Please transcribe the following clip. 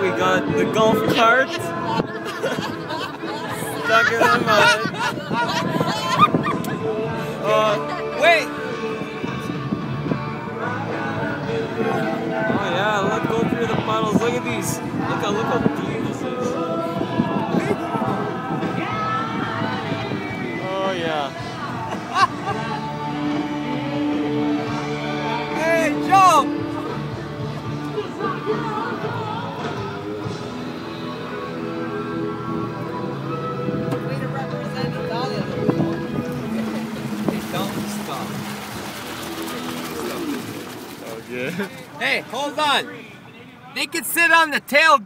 we got the golf cart stuck in the mud. Wait! Oh yeah, let's go through the puddles. Look at these. Look how deep this is. Oh yeah. Hey, Joe! Way to represent Italia. Don't stop. Oh good. Hey, hold on. They can sit on the tail.